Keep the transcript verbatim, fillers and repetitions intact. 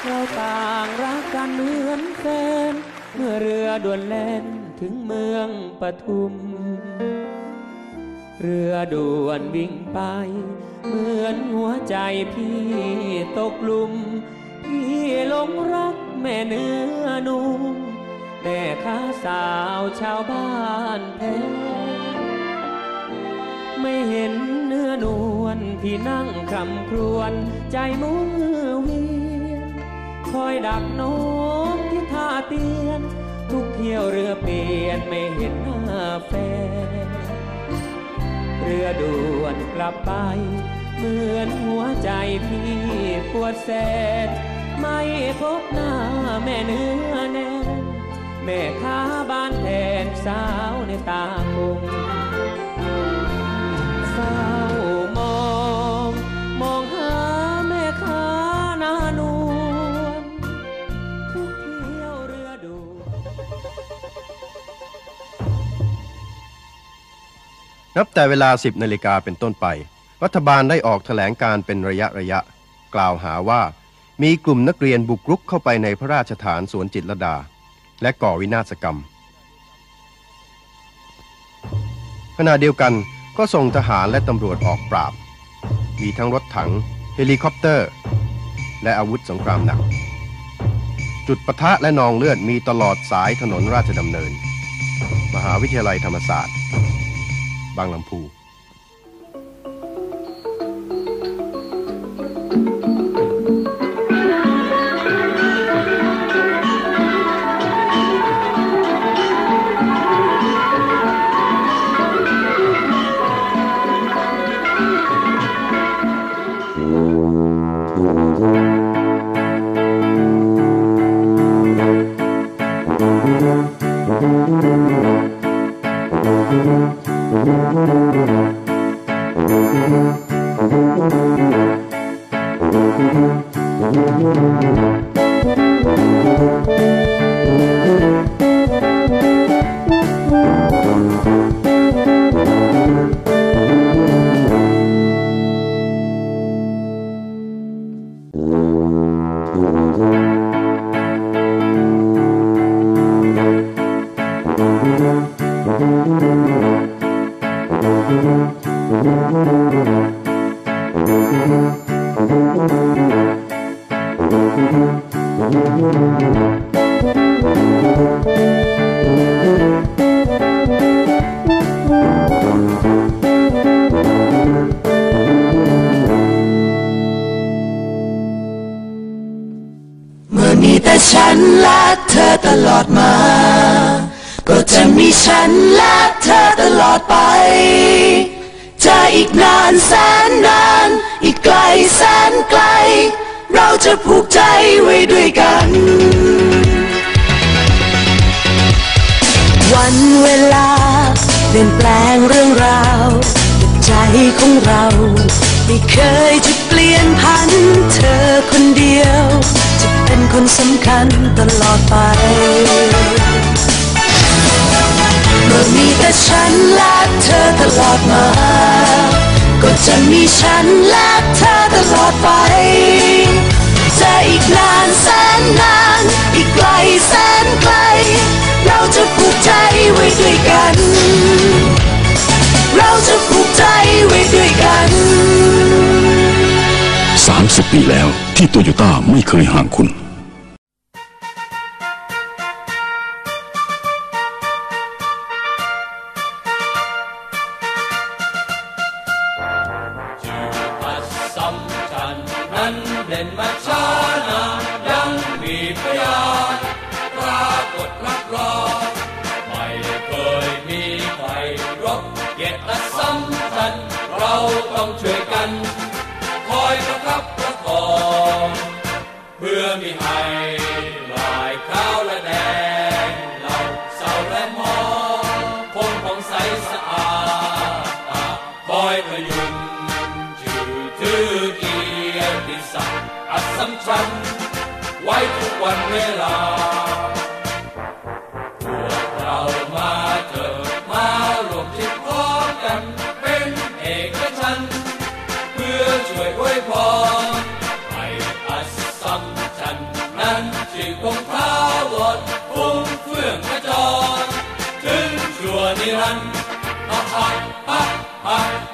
เราต่างรักกันเหมือนแฟนเมื่อเรือด่วนแล่นถึงเมืองปทุมเรือด่วนวิ่งไปเหมือนหัวใจพี่ตกหลุมพี่หลงรักแม่เนื้อนุ่มแม่ค้าสาวชาวบ้านแพ้ไม่เห็นเนื้อนวลพี่นั่งคำครวญใจมือเวียนคอยดักน้องที่ท่าเตียนทุกเที่ยวเรือเปลี่ยนไม่เห็นหน้าแฟนเรือด่วนกลับไปเหมือนหัวใจพี่ปวดแสนไม่พบหน้าแม่เนื้อแน่แม่ค้าบ้านแทนสาวในตาคงเฝ้ามองมองหาแม่ค้าหน้านวลทุกเที่ยวเรือด่วนนับแต่เวลาสิบนาฬิกาเป็นต้นไปรัฐบาลได้ออกแถลงการเป็นระยะระยะกล่าวหาว่ามีกลุ่มนักเรียนบุกรุกเข้าไปในพระราชฐานสวนจิตรลดาและก่อวินาศกรรมขณะเดียวกันก็ส่งทหารและตำรวจออกปราบมีทั้งรถถังเฮลิคอปเตอร์และอาวุธสงครามหนักจุดปะทะและนองเลือดมีตลอดสายถนนราชดำเนินมหาวิทยาลัยธรรมศาสตร์บางลำพูฉันและเธอตลอดมาก็จะมีฉันและเธอตลอดไปจะอีกนานแสนนานอีกไกลแสนไกลเราจะผูกใจไว้ด้วยกันวันเวลาเปลี่ยนแปลงเรื่องราวใจของเราไม่เคยจะเปลี่ยนพันเธอคนเดียวจะเป็นคนสำคัญตลอดไปเมื่อมีแต่ฉันและเธอตลอดมาก็จะมีฉันและเธอตลอดไปจะอีกนานแสนนานอีกไกลแสนไกลเราจะผูกใจไว้ด้วยกันเราจะผูกใจไว้ด้วยกันสามสิบปีแล้วที่โตโยต้าไม่เคยห่างคุณนั้นเด่นมาช้านานยังมีพยานปรากฏรับรองไม่เคยมีใครรบเกียรติสัมพันธ์เราต้องช่วยกันคอยประคับประคองเพื่อมีให้ลายขาวและแดงเราเศร้าและมองคงผ่องใสสะอาดตาคอยพยุงชื่อถือเกียรติศักดิ์อัศมชัญไว้ทุกวันเวลาพวกเรามาเจอมารวมจิตพร้อมกันเป็นเอกฉันท์เพื่อช่วยอวยพรให้อัศมชัญนิรันดร์ฮ่าฮ่าฮ่าฮ่า